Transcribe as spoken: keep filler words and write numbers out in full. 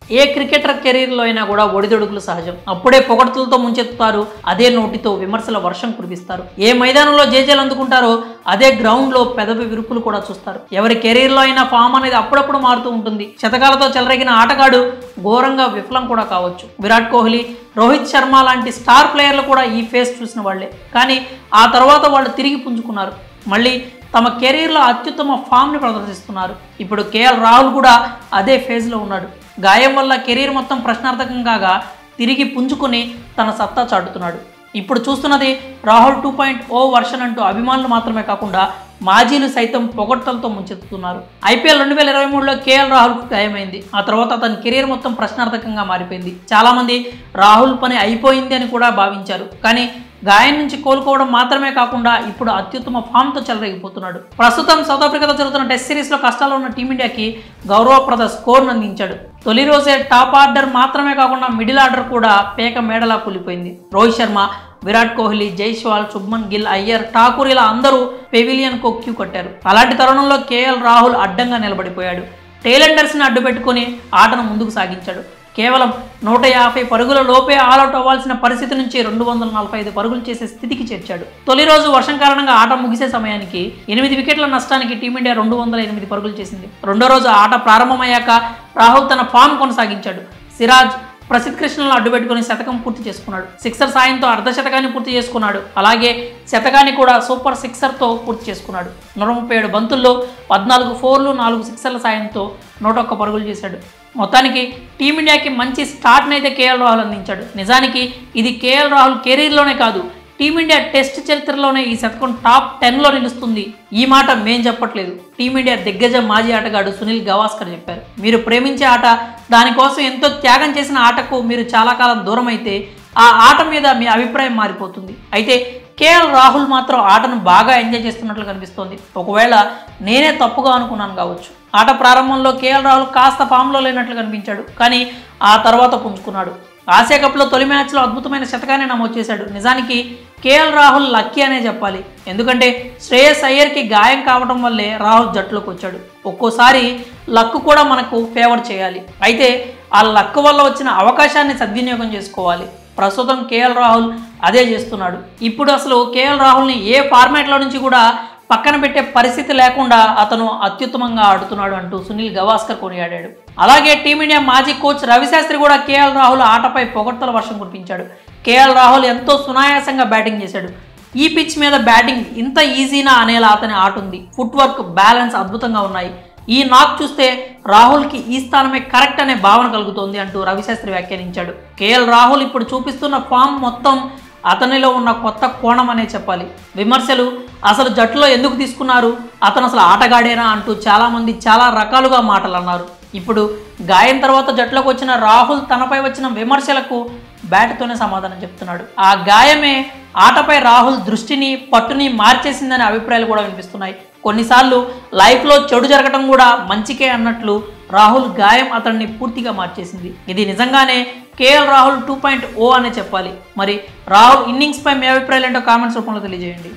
ఏ cricketer కెరీర్లో అయినా కూడా ఒడిదొడుకులు సహజం. అప్పుడే పొగడ్తలతో ముంచెత్తుతారు, అదే నోటితో విమర్శల వర్షం కురిపిస్తారు. ఏ మైదానంలో జేజేలు అందుకుంటారో అదే గ్రౌండ్లో పెదవి విరుపులు కూడా చూస్తారు. ఎవరి కెరీర్లో అయినా ఫామ్ అనేది అప్పుడప్పుడు మారుతూ ఉంటుంది. శతకాలతో చెలరేగిన ఆటగాడు ఘోరంగా విఫలం కూడా కావచ్చు. విరాట్ కోహ్లీ, రోహిత్ శర్మ లాంటి స్టార్ ప్లేయర్లు కూడా ఈ ఫేస్ చూసిన వాళ్లే. కానీ ఆ తర్వాత వాళ్ళు తిరిగి పుంజుకున్నారు. మళ్ళీ తమ కెరీర్లో అత్యుత్తమ ఫామ్ని ప్రదర్శిస్తున్నారు. ఇప్పుడు కేఎల్ రాహుల్ కూడా అదే ఫేజ్లో ఉన్నాడు. గాయం వల్ల కెరీర్ మొత్తం ప్రశ్నార్థకం కాగా తిరిగి పుంజుకుని తన సత్తా చాటుతున్నాడు. ఇప్పుడు చూస్తున్నది Rahul two point O version అంటూ అభిమానులు మాత్రమే కాకుండా మాజీలు సైతం పొగడ్తలతో ముంచెత్తుతున్నారు. ఐపీఎల్ రెండు వేల ఇరవై మూడులో కేఎల్ రాహుల్కు గాయమైంది. ఆ తర్వాత అతని కెరీర్ మొత్తం ప్రశ్నార్థకంగా మారిపోయింది. చాలామంది రాహుల్ పని అయిపోయింది అని కూడా భావించారు. కానీ గాయం నుంచి కోలుకోవడం మాత్రమే కాకుండా ఇప్పుడు అత్యుత్తమ ఫామ్తో చెలరేగిపోతున్నాడు. ప్రస్తుతం సౌత్ ఆఫ్రికాతో జరుగుతున్న టెస్ట్ సిరీస్లో కష్టాల్లో ఉన్న టీమిండియాకి గౌరవప్రద స్కోర్ను అందించాడు. తొలి రోజే టాప్ ఆర్డర్ మాత్రమే కాకుండా మిడిల్ ఆర్డర్ కూడా పేక మేడలా కూలిపోయింది. రోహిత్ శర్మ, విరాట్ కోహ్లీ, జైస్వాల్, శుభ్మన్ గిల్, అయ్యర్, ఠాకూర్ ఇలా అందరూ పెవిలియన్ కు క్యూ కట్టారు. అలాంటి తరుణంలో కేఎల్ రాహుల్ అడ్డంగా నిలబడిపోయాడు. టైలెండర్స్ని అడ్డు పెట్టుకుని ఆటను ముందుకు సాగించాడు. కేవలం నూట యాభై పరుగుల లోపే ఆల్అౌట్ అవ్వాల్సిన పరిస్థితి నుంచి రెండు వందల నలభై ఐదు పరుగులు చేసే స్థితికి చేర్చాడు. తొలి రోజు వర్షం కారణంగా ఆట ముగిసే సమయానికి ఎనిమిది వికెట్ల నష్టానికి టీమిండియా రెండు వందల ఎనిమిది పరుగులు చేసింది. రెండో రోజు ఆట ప్రారంభమయ్యాక రాహుల్ తన ఫామ్ కొనసాగించాడు. సిరాజ్, ప్రసిద్ధ్ కృష్ణలను అడ్డుపెట్టుకుని శతకం పూర్తి చేసుకున్నాడు. సిక్సర్ సాయంతో అర్ధ శతకాన్ని పూర్తి చేసుకున్నాడు. అలాగే శతకాన్ని కూడా సూపర్ సిక్సర్తో పూర్తి చేసుకున్నాడు. నూట ముప్పై ఏడు బంతుల్లో పద్నాలుగు ఫోర్లు, నాలుగు సిక్సర్ల సాయంతో నూట ఒక్క పరుగులు చేశాడు. మొత్తానికి టీమిండియాకి మంచి స్టార్ట్ని అయితే కేఎల్ రాహుల్ అందించాడు. నిజానికి ఇది కేఎల్ రాహుల్ కెరీర్లోనే కాదు, టీమిండియా టెస్ట్ చరిత్రలోనే ఈ శతకం టాప్ టెన్లో నిలుస్తుంది. ఈ మాట మేం చెప్పట్లేదు, టీమిండియా దిగ్గజ మాజీ ఆటగాడు సునీల్ గవాస్కర్ చెప్పారు. మీరు ప్రేమించే ఆట, దానికోసం ఎంతో త్యాగం చేసిన ఆటకు మీరు చాలా కాలం దూరం అయితే ఆ ఆట మీద మీ అభిప్రాయం మారిపోతుంది. అయితే కేఎల్ రాహుల్ మాత్రం ఆటను బాగా ఎంజాయ్ చేస్తున్నట్లు కనిపిస్తోంది. ఒకవేళ నేనే తప్పుగా అనుకున్నాను కావచ్చు. ఆట ప్రారంభంలో కేఎల్ రాహుల్ కాస్త ఫామ్లో లేనట్లు కనిపించాడు. కానీ ఆ తర్వాత పుంజుకున్నాడు. ఆసియా కప్లో తొలి మ్యాచ్లో అద్భుతమైన శతకాన్ని నమోదు చేశాడు. నిజానికి కేఎల్ రాహుల్ లక్కీ అనే చెప్పాలి. ఎందుకంటే శ్రేయస్ అయ్యర్కి గాయం కావడం వల్లే రాహుల్ జట్టులోకి వచ్చాడు. ఒక్కోసారి లక్ కూడా మనకు ఫేవర్ చేయాలి. అయితే ఆ లక్ వల్ల వచ్చిన అవకాశాన్ని సద్వినియోగం చేసుకోవాలి. ప్రస్తుతం కేఎల్ రాహుల్ అదే చేస్తున్నాడు. ఇప్పుడు అసలు కేఎల్ రాహుల్ని ఏ ఫార్మాట్లో నుంచి కూడా పక్కన పెట్టే పరిస్థితి లేకుండా అతను అత్యుత్తమంగా ఆడుతున్నాడు అంటూ సునీల్ గవాస్కర్ కొనియాడాడు. అలాగే టీమిండియా మాజీ కోచ్ రవిశాస్త్రి కూడా కేఎల్ రాహుల్ ఆటపై పొగడ్తల వర్షం కురిపించాడు. కేఎల్ రాహుల్ ఎంతో సునాయాసంగా బ్యాటింగ్ చేశాడు. ఈ పిచ్ మీద బ్యాటింగ్ ఇంత ఈజీనా అనేలా అతని ఆట ఉంది. ఫుట్ వర్క్, బ్యాలెన్స్ అద్భుతంగా ఉన్నాయి. ఈ నాక్ చూస్తే రాహుల్కి ఈ స్థానమే కరెక్ట్ అనే భావన కలుగుతోంది అంటూ రవిశాస్త్రి వ్యాఖ్యానించాడు. కేఎల్ రాహుల్ ఇప్పుడు చూపిస్తున్న ఫామ్ మొత్తం అతనిలో ఉన్న కొత్త కోణం అనే చెప్పాలి. విమర్శలు అసలు జట్టులో ఎందుకు తీసుకున్నారు, అతను అసలు ఆటగాడేనా అంటూ చాలామంది చాలా రకాలుగా మాటలు అన్నారు. ఇప్పుడు గాయం తర్వాత జట్టులోకి వచ్చిన రాహుల్ తనపై వచ్చిన విమర్శలకు బ్యాట్తోనే సమాధానం చెప్తున్నాడు. ఆ గాయమే ఆటపై రాహుల్ దృష్టిని, పట్టుని మార్చేసిందనే అభిప్రాయాలు కూడా వినిపిస్తున్నాయి. కొన్నిసార్లు లైఫ్లో చెడు జరగడం కూడా మంచికే అన్నట్లు రాహుల్ గాయం అతన్ని పూర్తిగా మార్చేసింది. ఇది నిజంగానే KL Rahul two point O అనే చెప్పాలి. మరి రాహుల్ ఇన్నింగ్స్పై మీ అభిప్రాయాలు ఏంటో కామెంట్స్ రూపంలో తెలియజేయండి.